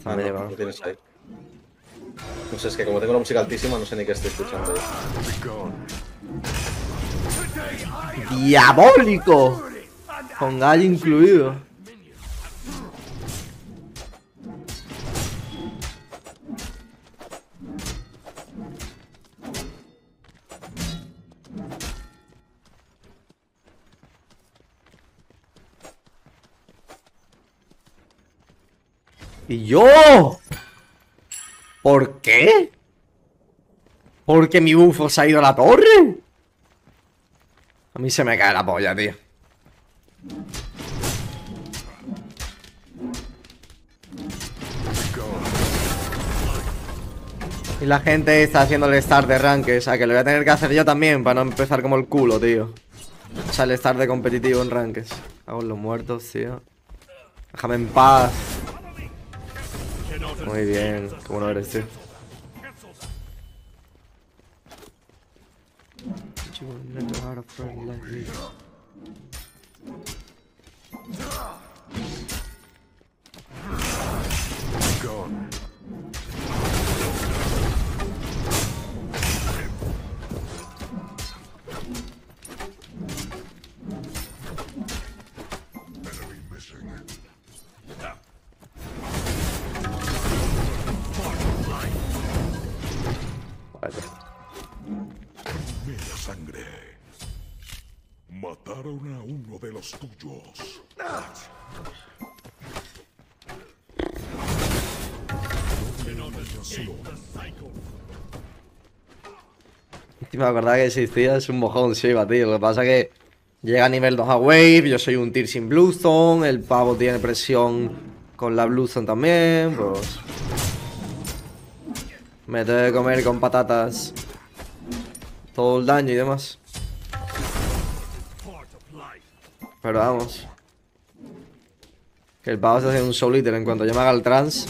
Ah, no, va. lo tienes ahí. No sé, es que como tengo la música altísima, no sé ni qué estoy escuchando. ¡Diabólico! Con gallo incluido. ¿Y yo? ¿Por qué? ¿Porque mi bufo se ha ido a la torre? A mí se me cae la polla, tío. Y la gente está haciendo el start de rank, o sea que lo voy a tener que hacer yo también para no empezar como el culo, tío. O sea, el start de competitivo en rankes. Hago los muertos, tío. Déjame en paz. Muy bien, qué bueno eres, tío. Vale. Mera sangre. Mataron a uno de los tuyos. Me acordaba que existía, es un mojón Shiva, tío. Lo que pasa es que llega a nivel 2 a Wave, yo soy un tier sin Bluestone, el pavo tiene presión con la Bluestone también, pues... Me tengo que comer con patatas todo el daño y demás. Pero vamos. Que el pavo se hace un soul eater en cuanto yo me haga el trans.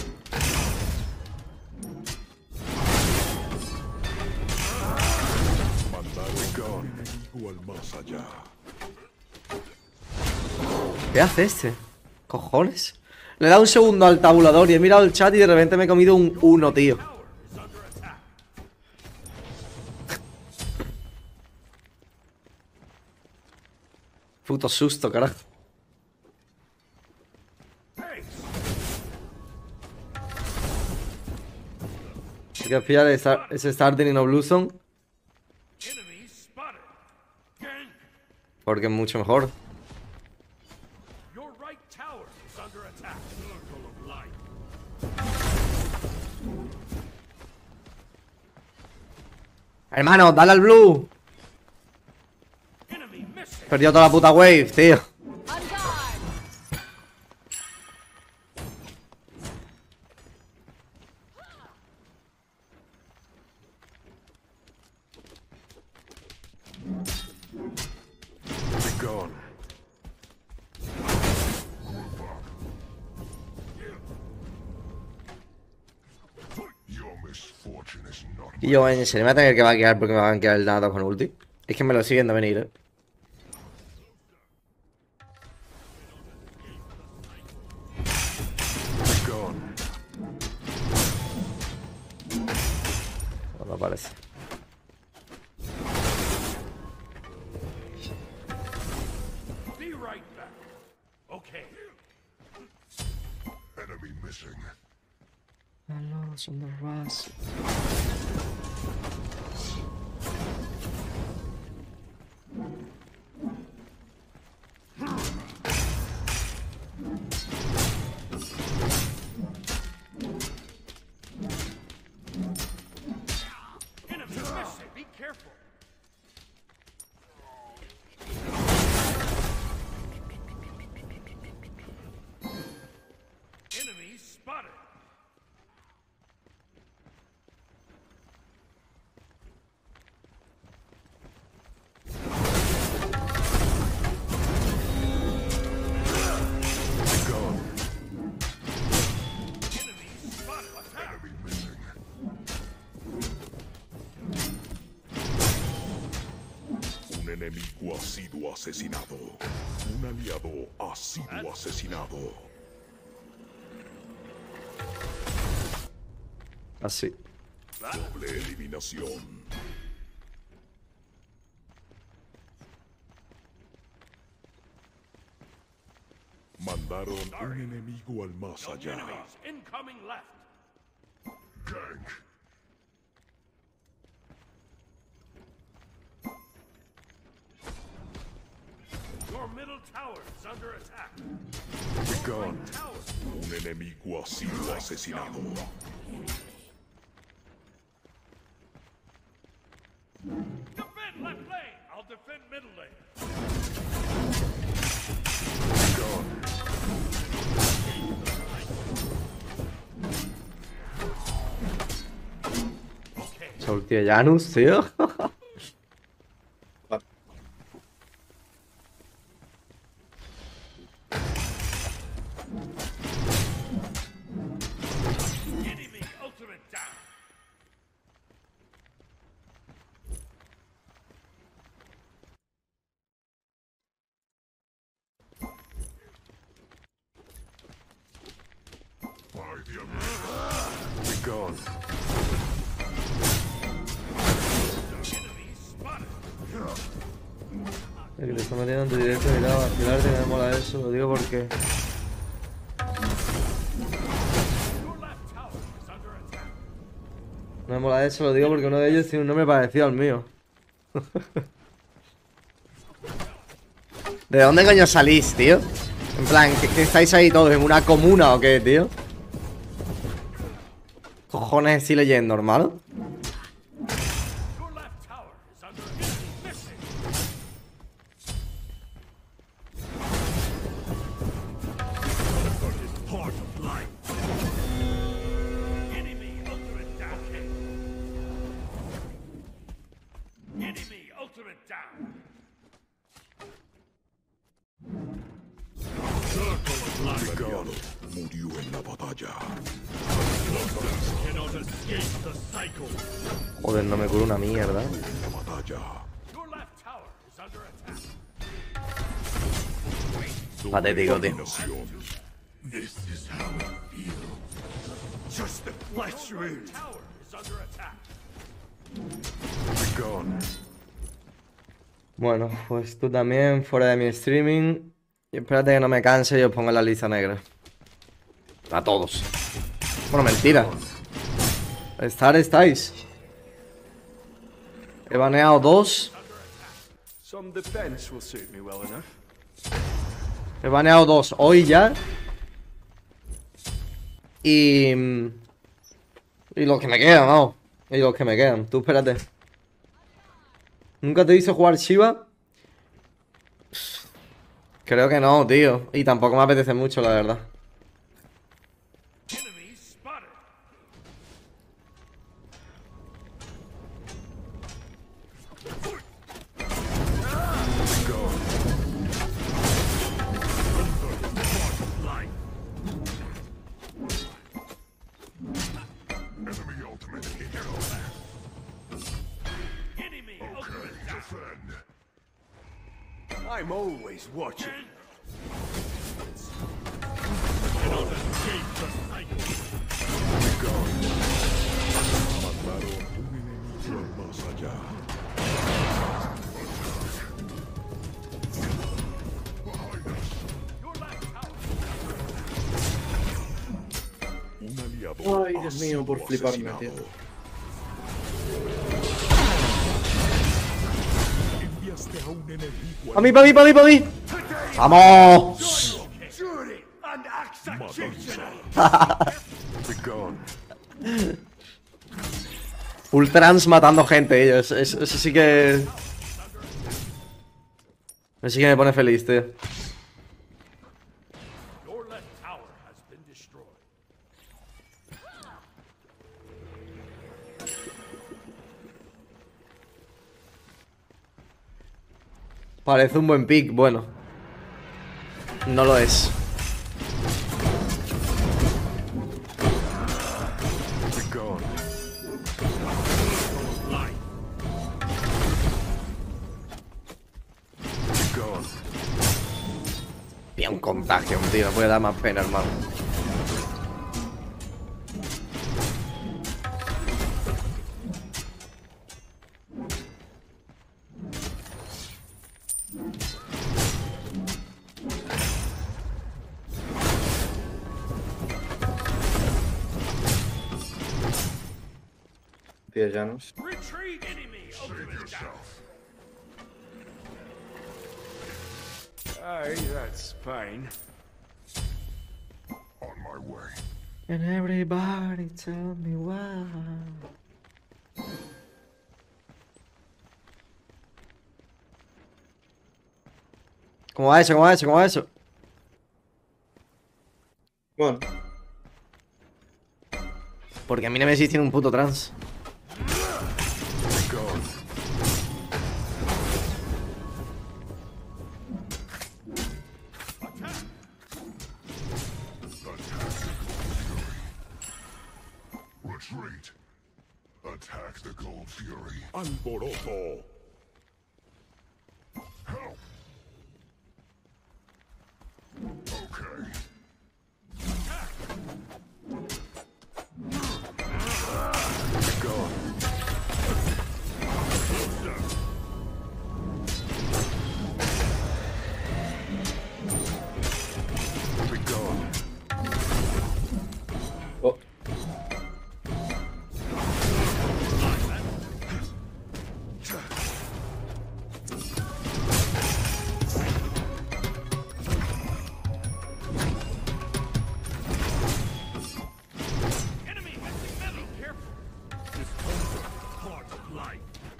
¿Qué hace este? ¿Cojones? Le he dado un segundo al tabulador y he mirado el chat y de repente me he comido un 1, tío. Puto susto, carajo. Hay que pillar ese starting y no Bluestone. Porque es mucho mejor. Hermano, dale al blue. Perdió toda la puta wave, tío. Y yo, en serio, me voy a tener que vaquear porque me va a banquear el nado con ulti. Es que me lo estoy viendo venir, eh. No parece. Un enemigo ha sido asesinado. Un aliado ha sido asesinado. Así. Doble eliminación. Mandaron un enemigo al más allá. Gank. Your middle tower is under attack. Begun. Un enemigo ha sido asesinado. Defend left lane. I'll defend middle lane. Esa ulti de Janus, tío. Enemy ultimate down. Begun. Enemy spotted. El que le está metiendo en tu directo y la vacilarte, me mola eso, lo digo porque. Your left tower is under attack. No me mola eso, lo digo porque uno de ellos tiene un nombre parecido al mío. ¿De dónde coño salís, tío? En plan, ¿que estáis ahí todos en una comuna o qué, tío? Cojones estoy leyendo, hermano. Your left tower is under enemy missing. Part of life. Enemy ultimate down. Enemy ultimate down. Begun. Murió en la batalla. Cannot escape the cycle. Joder, no me curo una mierda. La batalla. Your left tower is under attack. Patético, tío. Eliminación. This is how it feels. Just the flesh wound. Tower is under attack. Begun. Bueno, pues tú también, fuera de mi streaming. Y espérate que no me canse y os pongo en la lista negra. A todos. Bueno, mentira. Estáis. He baneado 2. Some defense will suit me well enough. He baneado 2 hoy ya. Y los que me quedan, vamos. Y los que me quedan. Tú espérate. ¿Nunca te hizo jugar Shiva? Creo que no, tío. Y tampoco me apetece mucho, la verdad. Enemy spotted. Enemy ultimate hero. Enemy ultimate down. Defend. I'm always watching. Cannot escape the cycle. Begun. Mandaron un enemigo al más allá. Your left tower. Un aliado. Ay, Dios mío, por ha sido fliparme, asesinado. tío. Enviaste a un enemigo ¡A mí, para mí, para mí, para mí! ¡Vamos! Jury and executioner. Begun. Ultrans matando gente, ellos. Eso sí que. Eso sí que me pone feliz, tío. Your left tower has been destroyed. Parece un buen pick, bueno. No lo es. Begun. Begun. Bien, un contagio, tío. Puede dar más pena, hermano. 10 llanos. Retreat, enemy. Ultimate down. Aye, that's fine. On my way. And everybody tell me why. ¿Cómo va eso? ¿Cómo va eso? ¿Cómo va eso? Bueno, Porque a mí Nemesis tiene un puto trans. Gone. Retreat. Attack the Gold Fury. Alboroto. Help. Okay. oh, Enemy missing middle. Careful. Part of life.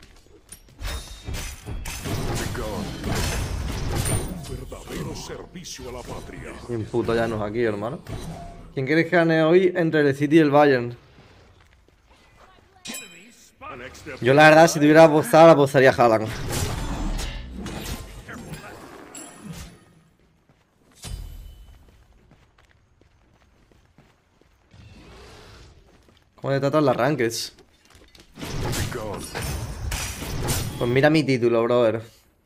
Un verdadero servicio a la patria. Bien puto llanos aquí, hermano. ¿Quién quieres que gane hoy entre el City y el Bayern? Enemy spotted. Next step. Yo la verdad, si tuviera que apostar, apostaría a Haaland. ¿Cómo le tratan las rankeds? Pues mira mi título, brother.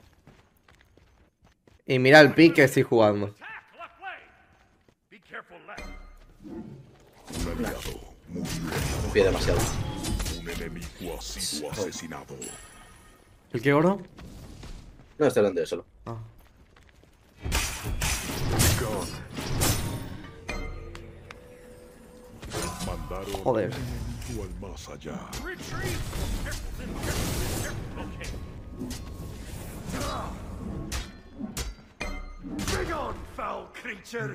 Y mira el pick que estoy jugando. Attack left leg. Be careful left. Un aliado murió. un pie demasiado. Un enemigo ha sido asesinado. ¿El qué oro? No, estoy hablando de solo. Ah. Mandaron Joder. un enemigo al más allá. Retreat. Careful, then. Careful. Okay. Bring on, foul creature.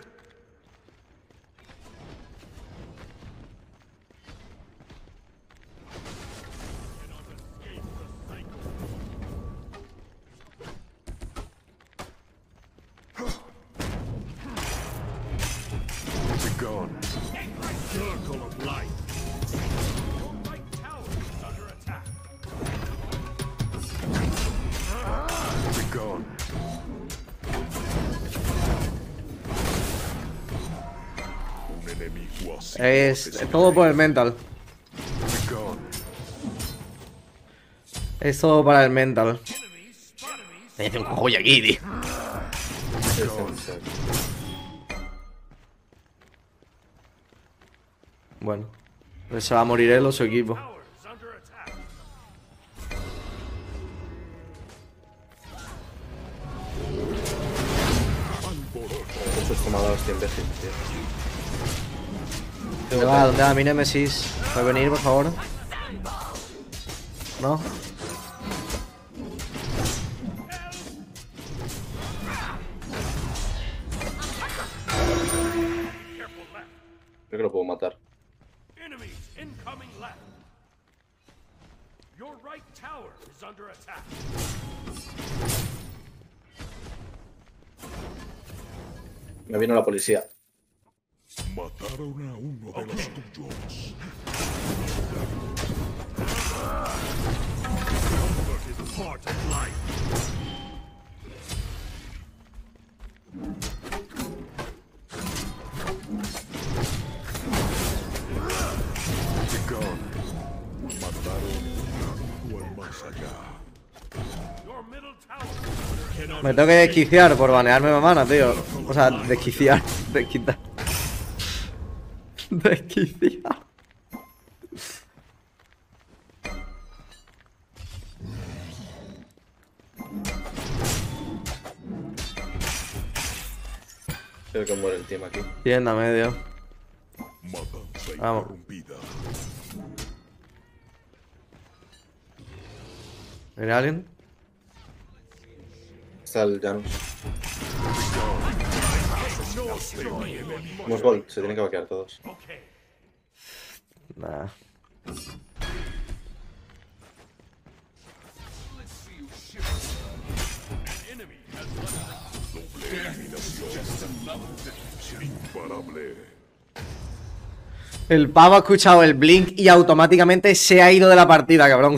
Circle of light. Your right tower is under attack. Un enemigo ha sido Es asesinado. todo por el mental. Es todo para el mental. Enemies spotted me. Me hace un joya aquí, tío. Bueno, pues se va a morir él o su equipo. Tower is under attack. Muchos tomadores de imbécil, tío. ¿Dónde va mi Nemesis? ¿Puede venir, por favor? ¿No? Careful left. Creo que lo puedo matar. Enemies incoming left. Your right tower is under attack. Me vino la policía. Mataron a uno de los tuyos. Comfort is part of life. Mandaron un enemigo al más allá. Your middle tower cannot Me tengo que desquiciar por banearme mamana, tío. O sea, desquiciar. Desquitar. Desquiciar. Creo que muere el team aquí. Tienda medio. Matanza Vamos. interrumpida. ¿Viene alguien? Está el Janus. Unos gold, se tienen que vaquear todos. Nah. Imparable. El pavo ha escuchado el blink y automáticamente se ha ido de la partida, cabrón.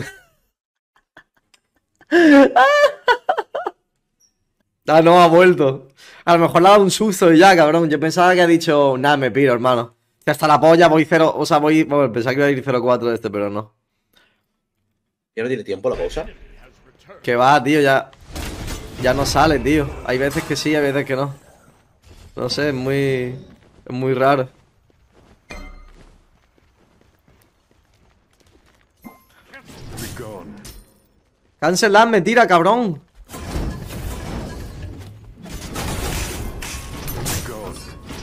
Ah, no, ha vuelto. A lo mejor le ha dado un susto y ya, cabrón. Yo pensaba que ha dicho, nada, me piro, hermano. Que hasta la polla voy 0, o sea, voy... Bueno, pensaba que iba a ir 0-4 de este, pero no. ¿Ya no tiene tiempo la pausa? Que va, tío, ya... Ya no sale, tío. Hay veces que sí, hay veces que no. No sé, es muy raro. Be gone. Cancelar, me tira, cabrón. Be gone.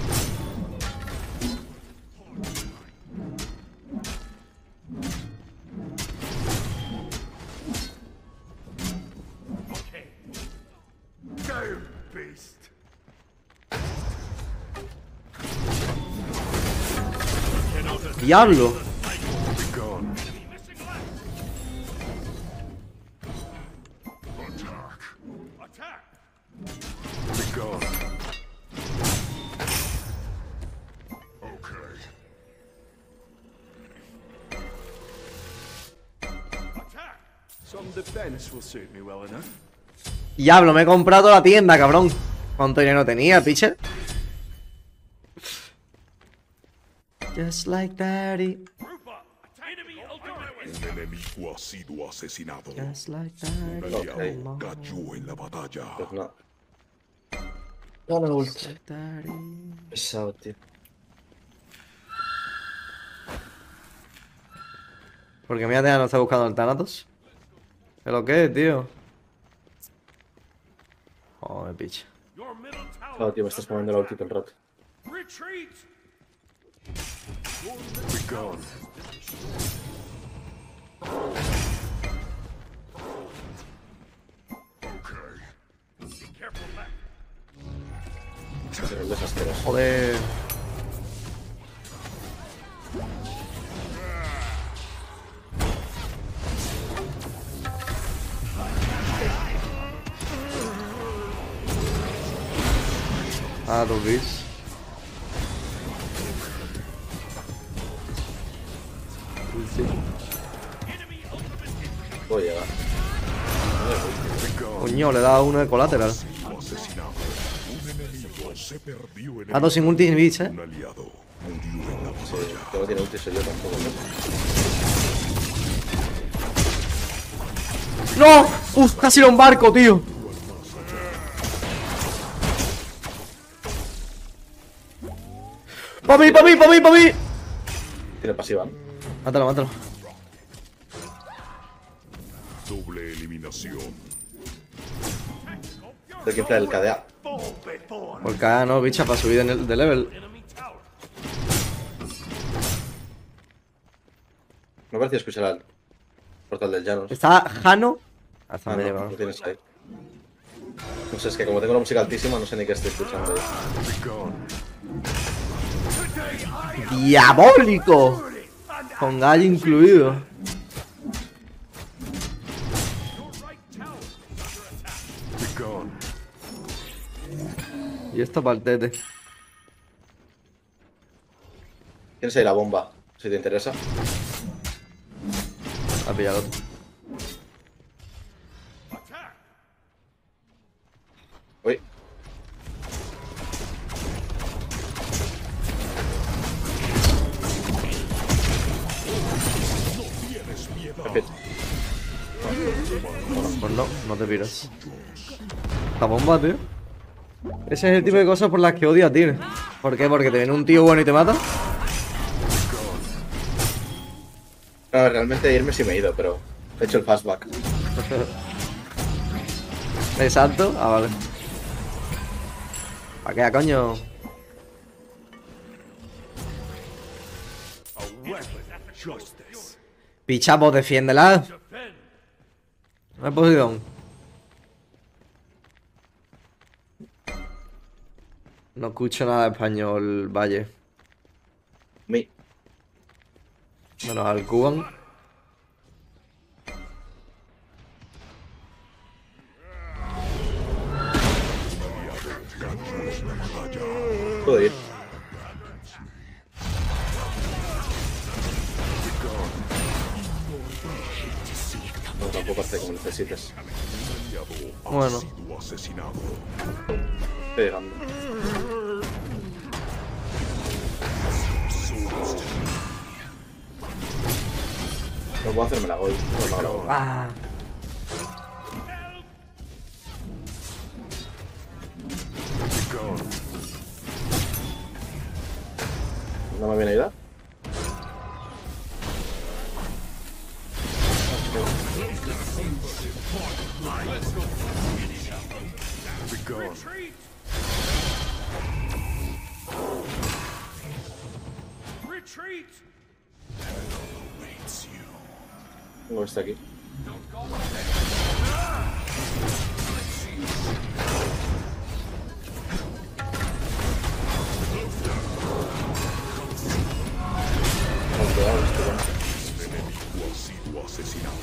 Go, beast. Diablo. Be gone. Attack. Be gone. Attack. Some defense will suit me well enough. Diablo, me he comprado la tienda, cabrón. ¿Cuánto dinero tenía, pitcher? Just like daddy. Group up. Enemy ultimate. Un enemigo ha sido asesinado. Just like Un daddy. aliado cayó en la batalla. Pues no. No, no, ulti. Like daddy. Pesado, tío. Porque mira, no está buscando el Thanatos. ¿Qué lo que es, tío? Joder, pitcher. Your middle tower. Claro, tío, me estás poniendo la ulti todo el rato. Retreat. Be gone. Be careful back. Es un desastre. Joder. Ah, dos bits. Puedo llegar. Be gone. Coño, le he dado uno de colateral. Asesinado. Un enemigo se perdió en Ha dado sin ulti ni bits, Un aliado murió en la Sí, batalla. que no tiene ulti, soy yo tampoco. ¿no? ¡No! ¡Uf! Casi era un barco, tío. ¡Pa' mí, pa' mí, pa' mí, pa' mí! Tiene pasiva. Mátalo, mátalo. Doble eliminación. Tengo que inflar el KDA. Fall before. Por cada no, bicha, para subir de level. Enemy tower. Me pareció escuchar al portal del Janus. Está Jano. Hasta Ah, me no, lleva. lo tienes ahí. No sé, es que como tengo la música altísima, no sé ni qué estoy escuchando. Be gone. ¡Diabólico! Con gallo incluido. Your right tower is under attack. Be gone. Y esto para el tete. Tienes ahí la bomba, si te interesa. Ha pillado otro. Attack. Uy, Epic. Pues no, no te piras. La bomba, tío. Ese es el tipo de cosas por las que odio a ti. ¿Por qué? Porque te viene un tío bueno y te mata. No, realmente irme sí me he ido, pero he hecho el fastback. Exacto. Ah, vale. ¿Para qué, coño? A weapon of justice. Pichapo, defiéndela. Defend. No hay Poseidón. No escucho nada de español, Valle. Mi. Menos al Cuban. Puedo ir. No, tampoco hace como necesites. Bueno. Sido asesinado. Estoy llegando. No puedo hacerme la gol. No, la gol. Ah. ¿No me viene a ayudar? Retreat! No está aquí. No, cuidado, Enemigo ha sido asesinado.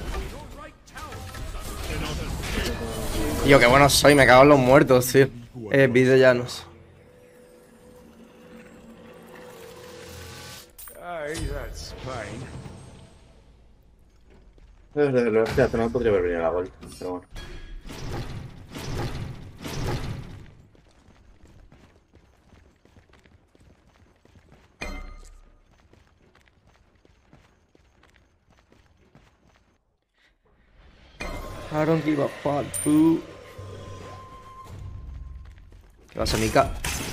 Tío, qué bueno soy, me cago en los muertos, tío. Videollanos. Aye, that's fine. Al final podría haber venido la gol, pero bueno. I don't give a fuck, boo. ¿Qué pasa, Mika?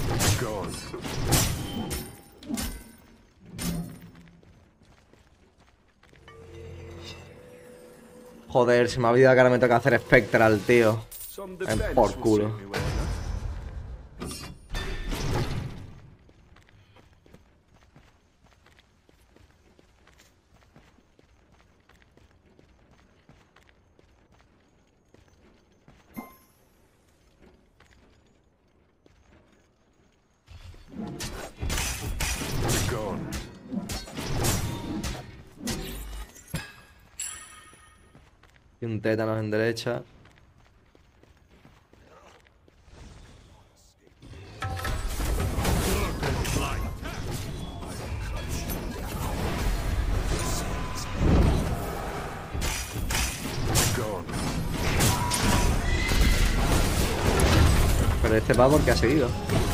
Joder, se me ha olvidado que ahora me toca hacer Spectral, tío. Some Ven defense por will culo. suit me well enough. Y un tétanos en derecha. Pero este pavo, ¿qué ha seguido?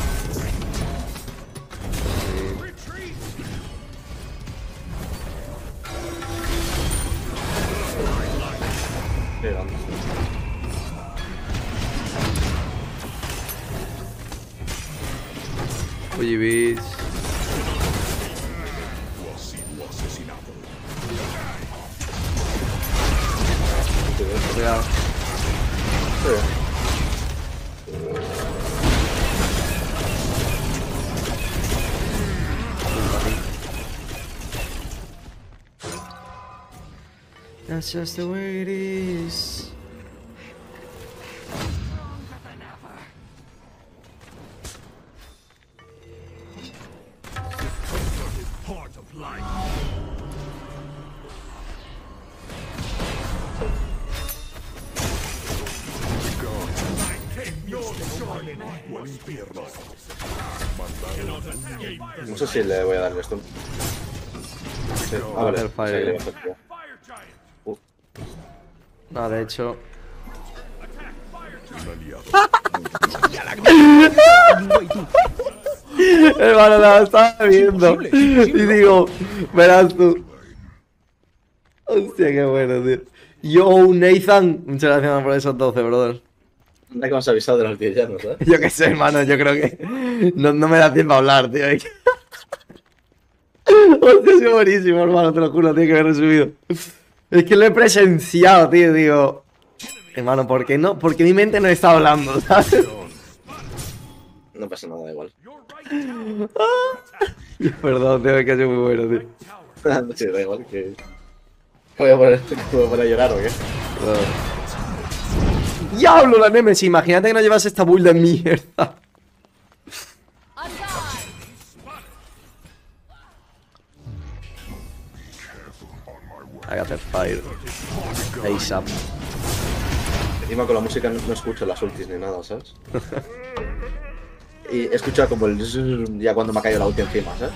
Llegando. Oye, bis. Ha sido asesinado. Cuidado. That's just the way it is. Part of life. Al infierno. No sé si le voy a dar el stun. Sí. Ah, vale. Hellfire. Sí, le voy a hacer, tío. No, de hecho. Un aliado. Hermano, la estaba viendo. Y digo, verás tú. Hostia, qué bueno, tío. Yo, Nathan. Muchas gracias por esos 12, brother. Anda que me has avisado de los 10 llanos, ¿sabes? Yo qué sé, hermano, yo creo que no me da tiempo a hablar, tío. Hostia, es buenísimo, hermano, te lo juro, tío, que me he resubido. Es que lo he presenciado, tío, digo. Hermano, ¿por qué no? Porque mi mente no está hablando, ¿sabes? No pasa nada, da igual. Perdón, tío, es que ha sido muy bueno, tío. Sí, da igual que... ¿Voy a poner a llorar o qué? ¡Diablo, la Nemesis! Imagínate que no llevas esta build de mierda. I got that fire. ASAP. Encima con la música no escucho las ultis ni nada, ¿sabes? Y he escuchado como el zzzz ya cuando me ha caído la ulti encima, ¿sabes?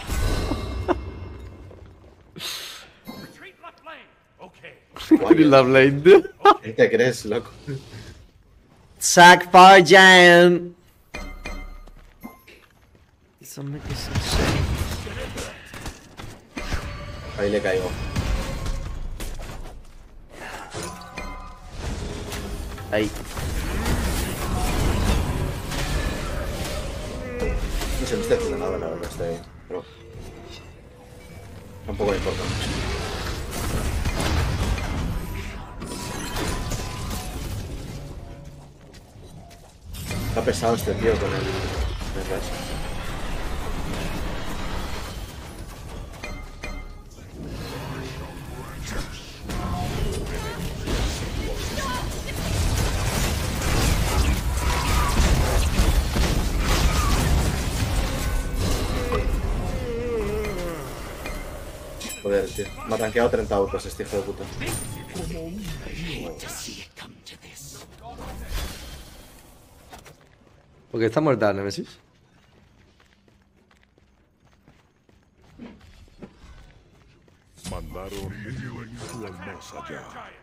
Retreat left lane. Okay. La blade. ¿Qué crees, loco? Sack Fire Giant. Ahí le caigo. Ahí. No sé, no estoy haciendo nada, la verdad, estoy ahí. Pero tampoco me importa mucho. Está pesado este tío con el res. Joder, tío. Me ha tanqueado 30 autos este hijo de puta. ¿Por qué está muerta Nemesis? Mandaron un ritual más allá.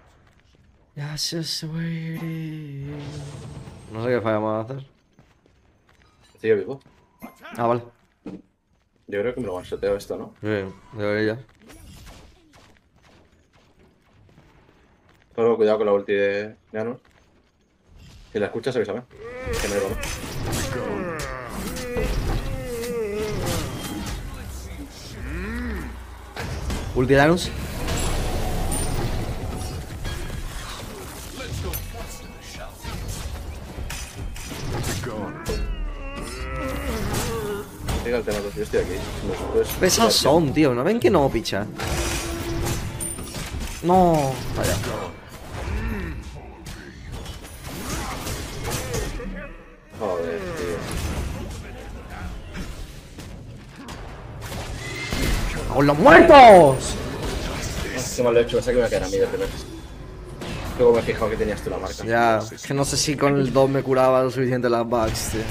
No sé qué falla más hacer. ¿Sigue vivo? Ah, vale. Yo creo que me lo one-shoteo esto, ¿no? Bien, debería. Solo cuidado con la ulti de Janus. Si la escuchas, avísame. Que me vamos. Ultidanus. Siga el tema, yo estoy aquí. Pues, Pesados son, tío. ¿No ven que no, picha? No. Vaya. Joder, tío. ¡Con los muertos! Qué mal lo he hecho, pensé que me iba a caer a mí de primero. Luego me he fijado que tenías tú la marca. Ya, es que no sé si con el 2 me curaba lo suficiente las bugs, tío.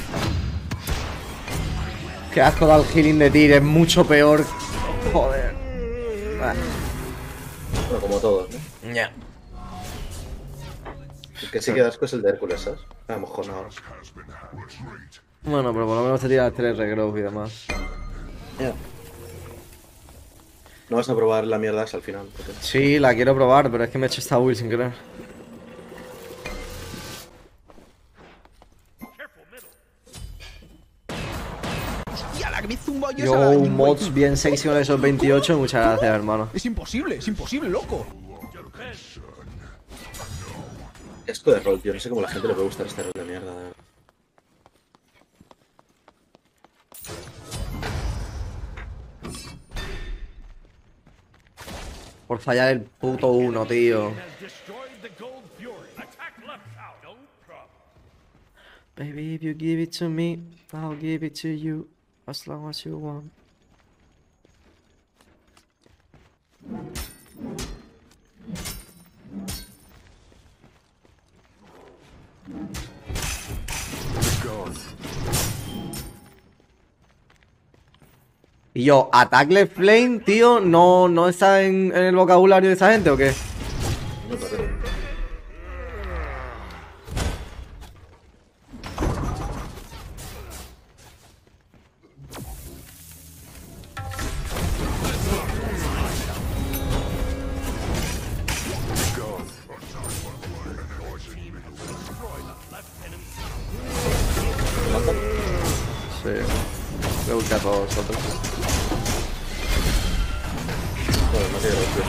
Qué asco da el healing de Tyr, es mucho peor. Joder. Bueno, como todos, ¿no? Ya. El que sí que da asco es el de Hércules, ¿sabes? A lo mejor no. Bueno, pero por lo menos te tiras 3 regrowth y demás. Ya. No vas a probar la mierda esa al final. Porque... Sí, la quiero probar, pero es que me he hecho esta build sin querer. Yo, mods bien sexy con esos 28, muchas gracias, hermano. Es imposible, loco. Esto de rol, tío. No sé cómo a la gente le puede gustar este rol de mierda, de verdad. Por fallar el puto 1, tío. Has destroyed the Gold Fury. Attack left tower. No problem. Baby, if you give it to me, I'll give it to you. As long as you want. Y yo, Attack Left Flame, tío, ¿no está en el vocabulario de esa gente o qué? No, pero... Sí. Voy a buscar a todos vosotros. Joder, no tiene los pies.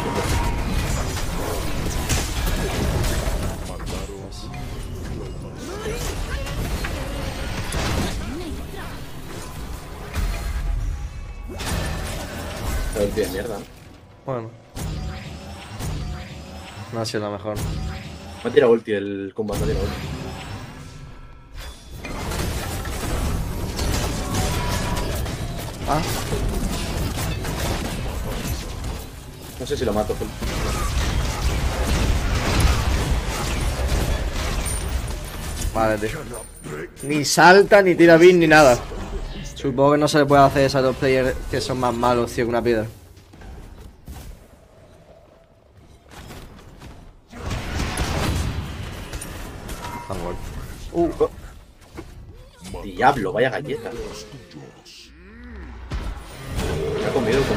Pero el tío de mierda, ¿no? Bueno. No ha sido la mejor. Me ha tirado ulti el combate, me ha tirado ulti. Ah, No sé si lo mato, full. vale, tío. Ni salta, ni tira beam, ni nada. Supongo que no se le puede hacer eso a los players que son más malos, tío, que una piedra. Está muerto. Diablo, vaya galleta. Me ha comido como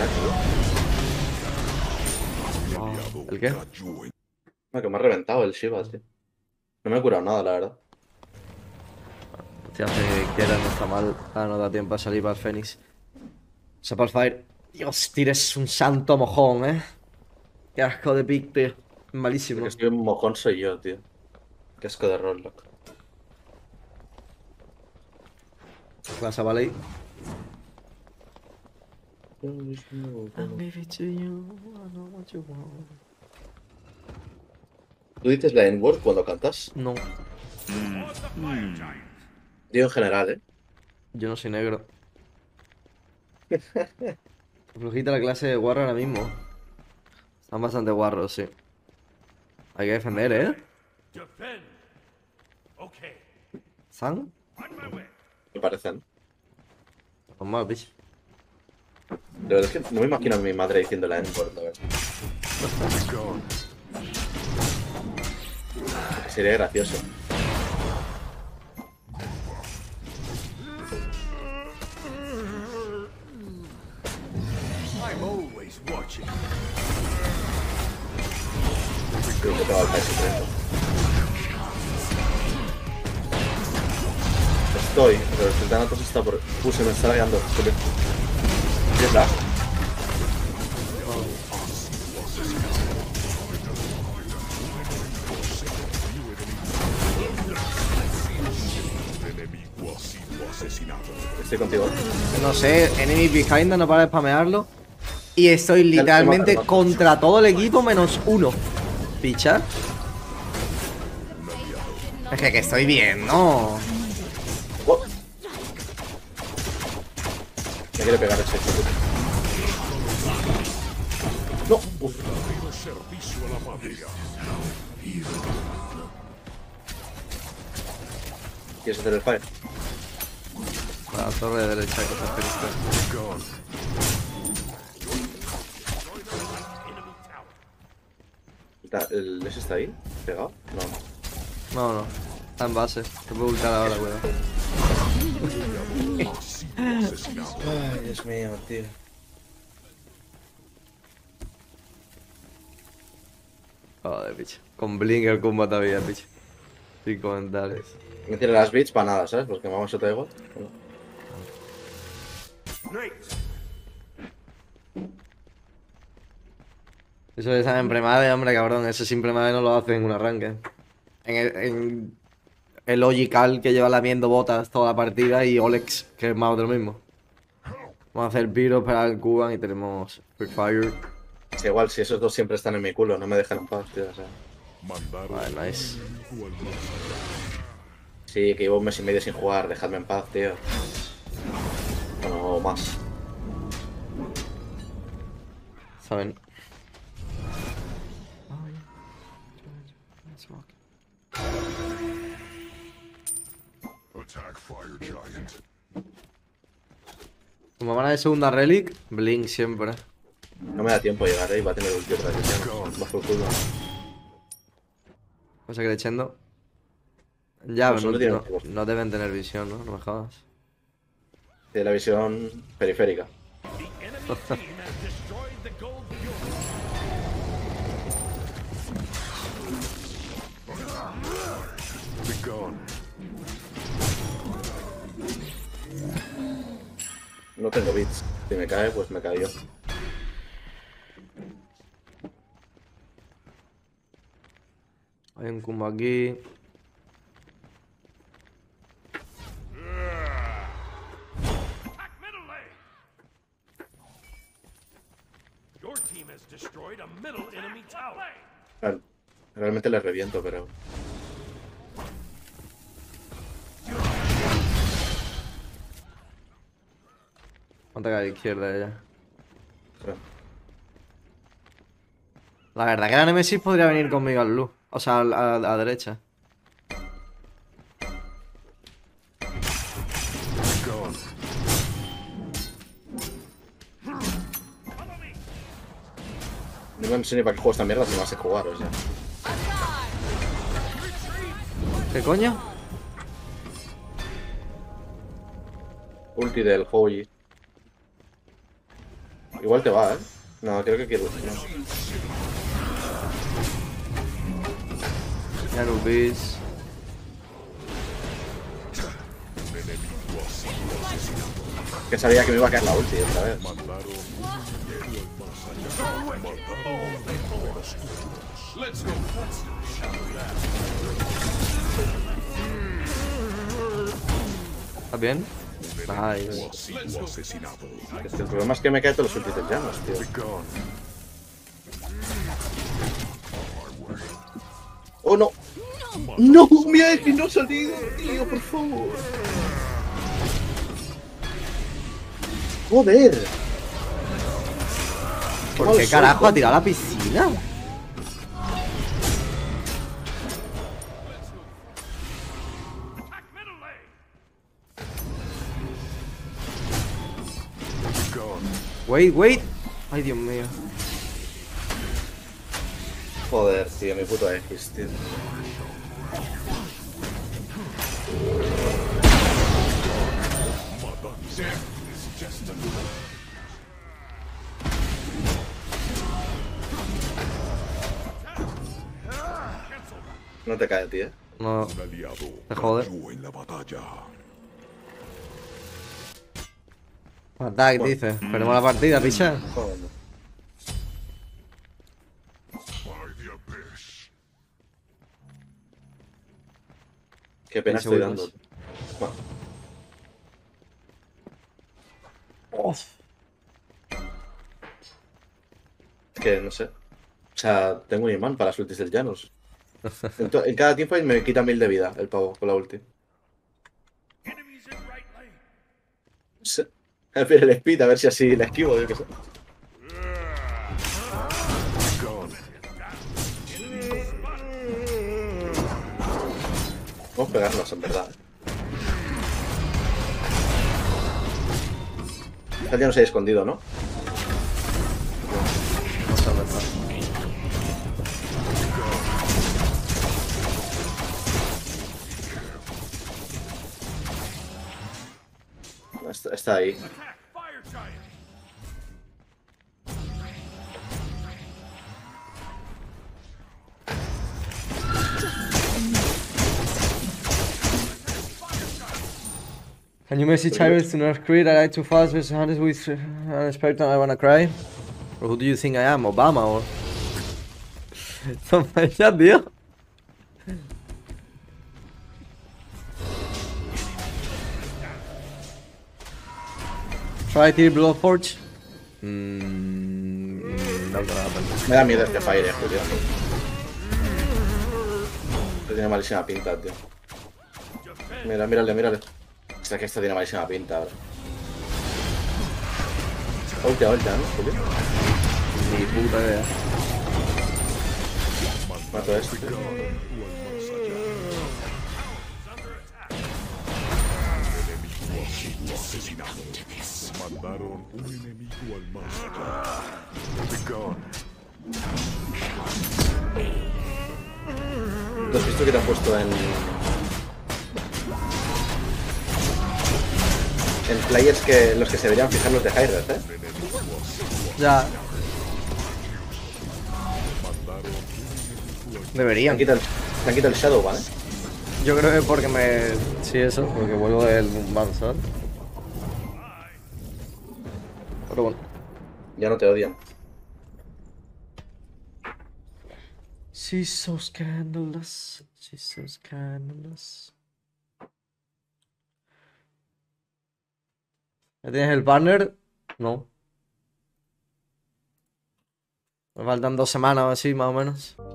un ¿El qué? que me ha reventado el Shiva, tío. No me he curado nada, la verdad. Hostia, hace que era, no está mal. Ah, no da tiempo a salir para el Fénix. Fire. Dios, tires un santo mojón, Qué asco de pick, tío. Malísimo. El que estoy un mojón soy yo, tío. Qué asco de rol, loco. Clase Valley. ¿Tú dices la N-word cuando cantas? No, Digo en general, ¿eh? yo no soy negro. Flojita la clase de guarro ahora mismo. Están bastante guarros, sí. Hay que defender, Defend. Okay. ¿San? On my way. Me parecen. Normal, bitch. De verdad es que no me imagino a mi madre diciendo la N-word, la verdad. Sería gracioso. I'm always watching. Creo que tengo al país secreto. Estoy, pero el Sultanatos está por... se me está lagueando. ¿Qué es la? Enemigo ha sido asesinado. Estoy contigo. No sé, Enemy Behind no para de spamearlo. Y estoy literalmente mata. contra todo el equipo menos uno. ¿Pichar? Es que estoy bien, ¿no? Oh. Me quiere pegar ese chico. No. Uf. Servicio a la patria. ¿Quieres hacer el fire? La torre de derecha que está feliz. ¿Ese está ahí? ¿Pegado? No. No, no. Está en base. Te puedo ultar ahora, cuidado. Ay, Dios mío, tío. Joder, bicho. Con Blink el combo todavía, bicho. Sin comentarios. Me tiene las bits para nada, ¿sabes? Porque vamos a te igual. Eso de estar en premade, hombre, cabrón. Eso sin premade no lo hacen en un arranque. En el Logical que lleva lamiendo botas toda la partida y Olex, que es más de lo mismo. Vamos a hacer Piro, esperar el Cuban y tenemos Quick Fire. Es igual, si esos dos siempre están en mi culo, no me dejan en paz, tío. O sea. Vale, nice. Sí, que llevo un mes y medio sin jugar, dejadme en paz, tío. Bueno, o más. ¿Saben? Attack Fire Giant. Como van a de segunda relic, Blink siempre. No me da tiempo a llegar, y va a tener ulti otra vez. Bajo el culo. Cosa que le echando. Ya, Pues pero solo tiene no, tiempo. no deben tener visión, ¿no? No me jodas. Tiene la visión periférica. The enemy team has destroyed the gold fuel. Be gone. No tengo bits. Si me cae, pues me cayó. Hay un combo aquí. Attack middle lane. Your team has destroyed a middle enemy tower. Claro. Realmente les reviento, pero... Ataca a la izquierda ella. Pero- La verdad que la Nemesis podría venir conmigo al luz. O sea, a derecha. No sé ni para qué juego esta mierda si no vas a jugar, o sea. ¿Qué coño? Ulti del Hoyi. Igual te va, ¿eh? No, creo que quiero... No. Ya lo ves. Que sabía que me iba a caer la ulti otra vez. ¿Estás bien? Nice. Asiduo asesinado. El problema es que me caen todos los ultis del Llanos, tío. ¡Oh, no! ¡No! ¡Mira, es que no ha salido, tío! ¡Por favor! ¡Joder! ¿Por mal qué soy, carajo ha coño. tirado a la piscina? Wait, wait. Ay, Dios mío. Joder, tío, mi puto X, tío. No te cae, tío. No. Un aliado Me jode. cayó en la batalla. Attack, dice. Perdemos la partida, picha. Joder, no. By the abyss. Qué pena 10 estoy segundos. dando. Bueno, es que no sé. O sea, tengo un imán para las ultis del Llanos. En cada tiempo me quita 1000 de vida el pavo con la ulti. Enemies in right lane. No sé. Pero el speed, a ver si así la esquivo, yo qué sé. Vamos a pegarnos, en verdad. Ya no se ha escondido, ¿no? Está ahí. Attack Fire Giant. Can you message Iris to not create a light too fast versus Hannes with unexpected I wanna cry? Or who do you think I am? Obama or... Toma ya, tío. Try to Blood Forge. No gonna happen. Me da miedo este Fire, Julio. Tiene malísima pinta, tío. Mira, mírale, mírale. Hostia, que esto tiene malísima pinta ahora. Ultia, ¿no, Julio? Ni puta idea. Mato a este. Mandaron un enemigo al más allá. ¿Tú has visto que te han puesto en players que los que se deberían fijar los de Hyrule, eh? Ya. Te Deberían. han quitado el Shadow, ¿vale? Yo creo que porque me... Sí, eso, porque vuelvo del ban, ¿sabes? Pero bueno. Ya no te odian. She's so scandalous. She's so scandalous. ¿Ya tienes el banner? No. Me faltan 2 semanas o así, más o menos.